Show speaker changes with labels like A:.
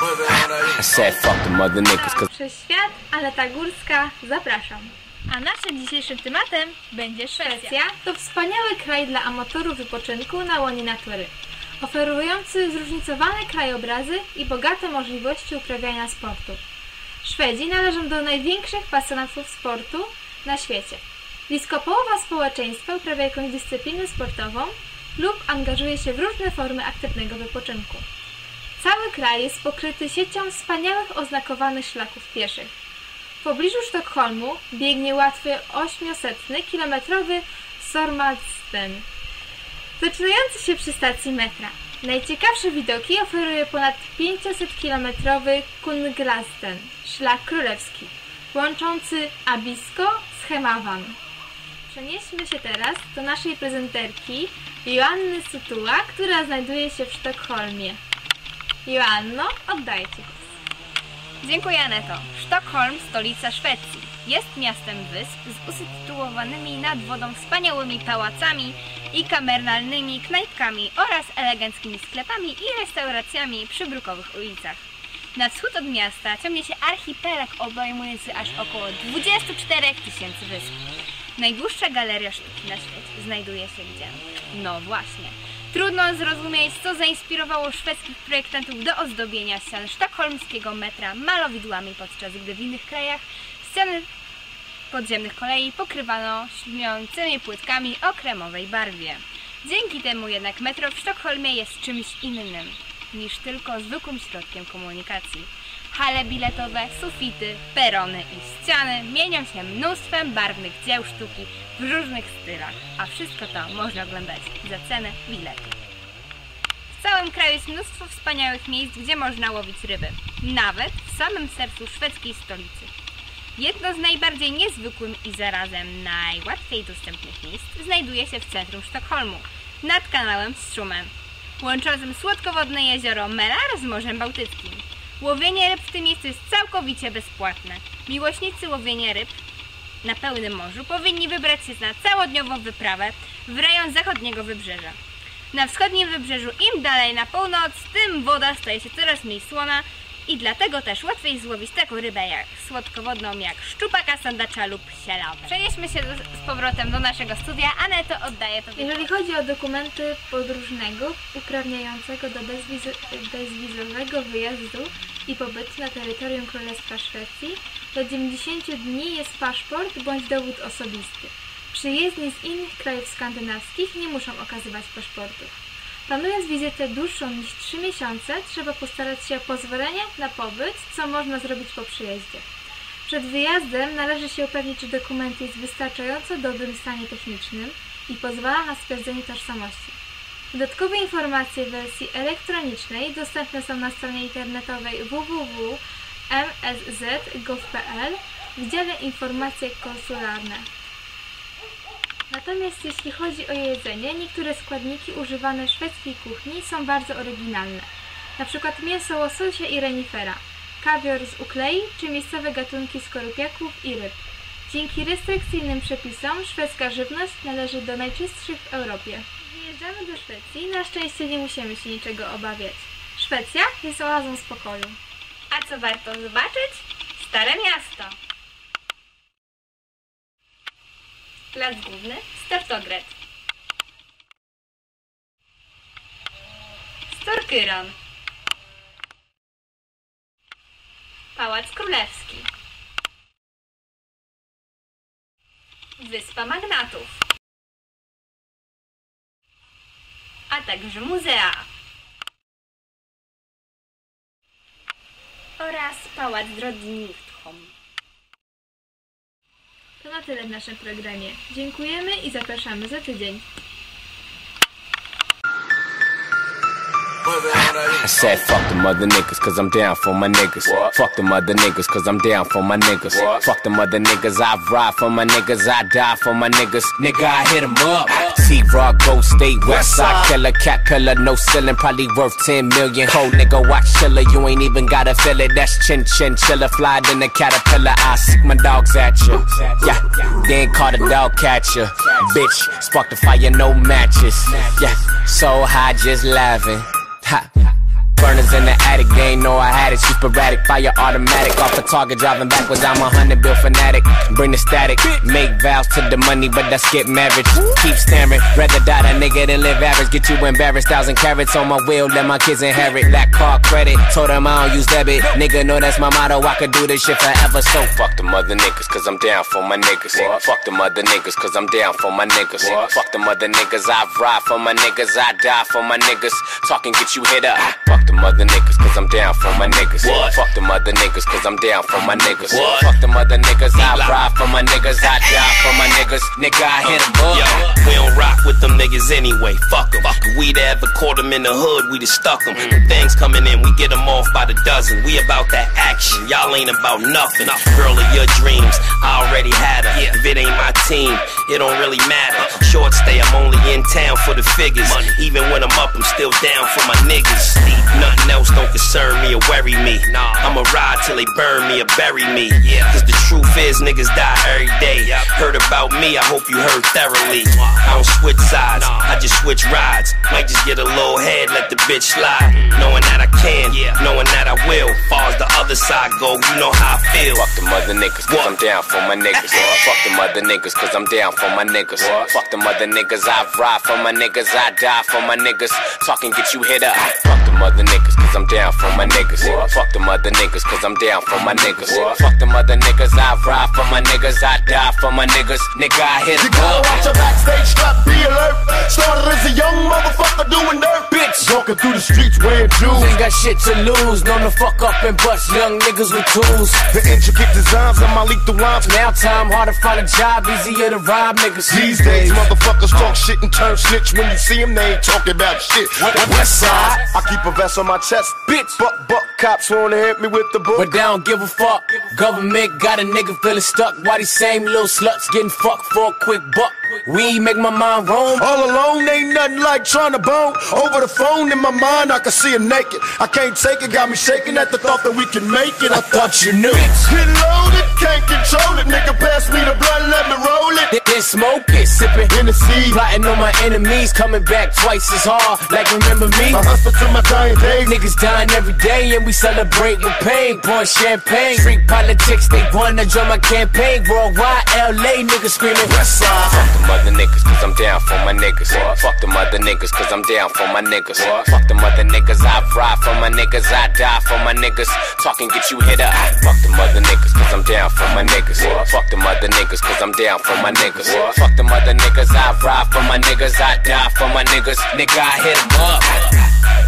A: Przez świat, Aneta Górska, zapraszam. A naszym dzisiejszym tematem będzie Szwecja. To wspaniały kraj dla amatorów wypoczynku na łonie natury, oferujący zróżnicowane krajobrazy i bogate możliwości uprawiania sportu. Szwedzi należą do największych pasjonatów sportu na świecie. Blisko połowa społeczeństwa uprawia jakąś dyscyplinę sportową lub angażuje się w różne formy aktywnego wypoczynku. Cały kraj jest pokryty siecią wspaniałych oznakowanych szlaków pieszych. W pobliżu Sztokholmu biegnie łatwy 800-kilometrowy Sormadsten, zaczynający się przy stacji metra. Najciekawsze widoki oferuje ponad 500-kilometrowy Kungälvssten, szlak królewski, łączący Abisko z Hemavan. Przenieśmy się teraz do naszej prezenterki Joanny Sutuła, która znajduje się w Sztokholmie. Joanno, oddaję Ci głos.
B: Dziękuję, Aneto. Sztokholm, stolica Szwecji. Jest miastem wysp z usytuowanymi nad wodą wspaniałymi pałacami i kameralnymi knajpkami oraz eleganckimi sklepami i restauracjami przy brukowych ulicach. Na wschód od miasta ciągnie się archipelag obejmujący aż około 24 000 wysp. Najdłuższa galeria sztuki na świecie znajduje się gdzie? No właśnie. Trudno zrozumieć, co zainspirowało szwedzkich projektantów do ozdobienia ścian sztokholmskiego metra malowidłami, podczas gdy w innych krajach ściany podziemnych kolei pokrywano śniącymi płytkami o kremowej barwie. Dzięki temu jednak metro w Sztokholmie jest czymś innym niż tylko zwykłym środkiem komunikacji. Hale biletowe, sufity, perony i ściany mienią się mnóstwem barwnych dzieł sztuki w różnych stylach, a wszystko to można oglądać za cenę biletu. W całym kraju jest mnóstwo wspaniałych miejsc, gdzie można łowić ryby, nawet w samym sercu szwedzkiej stolicy. Jedno z najbardziej niezwykłym i zarazem najłatwiej dostępnych miejsc znajduje się w centrum Sztokholmu, nad kanałem Strummen, łączącym słodkowodne jezioro Mälar z Morzem Bałtyckim. Łowienie ryb w tym miejscu jest całkowicie bezpłatne. Miłośnicy łowienia ryb na pełnym morzu powinni wybrać się na całodniową wyprawę w rejon zachodniego wybrzeża. Na wschodnim wybrzeżu im dalej na północ, tym woda staje się coraz mniej słona i dlatego też łatwiej złowić taką rybę jak słodkowodną jak szczupaka, sandacza lub sielawę. Przenieśmy się z powrotem do naszego studia. Aneto, oddaję Tobie.
A: Jeżeli chodzi o dokumenty podróżnego uprawniającego do bezwizowego wyjazdu i pobytu na terytorium Królestwa Szwecji, do 90 dni jest paszport bądź dowód osobisty. Przyjezdni z innych krajów skandynawskich nie muszą okazywać paszportów. Planując wizytę dłuższą niż 3 miesiące, trzeba postarać się o pozwolenie na pobyt, co można zrobić po przyjeździe. Przed wyjazdem należy się upewnić, czy dokument jest w wystarczająco dobrym stanie technicznym i pozwala na stwierdzenie tożsamości. Dodatkowe informacje w wersji elektronicznej dostępne są na stronie internetowej www.msz.gov.pl w dziale Informacje konsularne. Natomiast jeśli chodzi o jedzenie, niektóre składniki używane w szwedzkiej kuchni są bardzo oryginalne. Na przykład mięso łososia i renifera, kawior z uklei czy miejscowe gatunki skorupiaków i ryb. Dzięki restrykcyjnym przepisom szwedzka żywność należy do najczystszych w Europie. Wyjeżdżamy do Szwecji, na szczęście nie musimy się niczego obawiać. Szwecja jest oazą spokoju.
B: A co warto zobaczyć? Stare miasto. Plac główny Stortogret. Storkyran. Pałac Królewski. Wyspa Magnatów. A także muzea. Oraz Pałac Drottningholm.
A: To na tyle w naszym programie. Dziękujemy i zapraszamy za tydzień.
C: I said fuck them other niggas cause I'm down for my niggas. What? Fuck them other niggas cause I'm down for my niggas. What? Fuck them other niggas, I ride for my niggas, I die for my niggas. Nigga, I hit them up. T-Rock, Gold State, Westside Killer, Cat Pillar, no ceiling, probably worth 10 million. Cold nigga, watch chiller, you ain't even gotta feel it. That's chin chin chiller, fly in the caterpillar. I sick my dogs at you. Yeah, then call the dog catcher. Bitch, spark the fire, no matches. Yeah, so high, just laughing. Ha. Burners in the addict. They ain't know I had it. Shoot sporadic, fire automatic. Off a target, driving backwards. I'm a 100 bill fanatic. Bring the static. Make vows to the money, but that's get marriage. Keep staring. Rather die a nigga than live average. Get you embarrassed. 1,000 carats on my wheel. Let my kids inherit. Black car credit. Told them I don't use debit. Nigga know that's my motto. I could do this shit forever. So fuck them other niggas, cause I'm down for my niggas. Fuck them other niggas, cause I'm down for my niggas. Fuck them other niggas. I ride for my niggas. I die for my niggas. Talking get you hit up. Fuck them other niggas, cause I'm down for my niggas. Fuck them other niggas, cause I'm down for my niggas. Fuck them other niggas. I ride for my niggas. I die for my niggas. Nigga, I hit them up.
D: Yo, we don't rock with them niggas anyway. Fuck them. If we'd ever caught them in the hood, we'd have stuck them. Things coming in, we get them off by the dozen. We about that action. Y'all ain't about nothing. Girl of your dreams, I already had her. If it ain't my team, it don't really matter. Short stay, I'm only in town for the figures. Even when I'm up, I'm still down for my niggas. Nothing else don't concern me or worry me. I'ma ride till they burn me or bury me. Cause the truth is, niggas die every day. Heard about me, I hope you heard thoroughly. I don't switch sides, I just switch rides. Might just get a little head, let the bitch slide. Knowing that I can, knowing that I will. Far as the other side go, you know how I feel.
C: Fuck them other niggas, cause I'm down for my niggas. Fuck them other niggas, cause I'm down for my niggas. Fuck them other niggas, I ride for my niggas. I die for my niggas. Talking get you hit up. Fuck them other niggas, cause I'm down for my niggas. Fuck them other niggas, cause I'm down for my niggas. Fuck them other niggas, I ride for my niggas. I die for my niggas. Nigga, I hit
E: You
C: them
E: gotta
C: up.
E: watch your backstage strap, be alert. Started as a young motherfucker doing dirt. Bitch, walking through the streets wearing jewels.
C: Ain't got shit to lose, known to fuck up and bust young niggas with tools.
E: The intricate designs of my lethal rhymes.
C: Now time, hard to find a job, easier to rob niggas.
E: These days, motherfuckers talk shit and turn snitch. When you see them, they ain't talking about shit. West side, I keep a vest on my chest. Bitch, but cops wanna hit me with the book.
C: But they don't give a fuck. Government got a nigga feeling stuck. Why these same little sluts getting fucked for a quick buck? We make my mind roam.
E: All alone, ain't nothing like trying to bone. Over the phone in my mind, I can see her naked. I can't take it, got me shaking at the thought that we can make it. I thought you knew. Get loaded, can't control it. Nigga, pass me the blunt, let me roll it.
C: Then smoke it, sipping
E: Hennessy.
C: plotting on my enemies, coming back twice as hard. Like remember me?
E: I hustle to my dying days.
C: Niggas dying every day and we celebrate with pain. Pour champagne, street politics, they wanna join my campaign. Worldwide, LA niggas screaming West Side. Fuck them other niggas, cause I'm down for my niggas. Fuck them other niggas, cause I'm down for my niggas. Fuck them other niggas, I ride for my niggas. I die for my niggas. Talking get you hit up. Fuck them other niggas, cause I'm down for my niggas. Fuck them other niggas, cause I'm down for my niggas. Fuck them other niggas, I ride for my niggas. I die for my niggas. Nigga, I hit 'em up.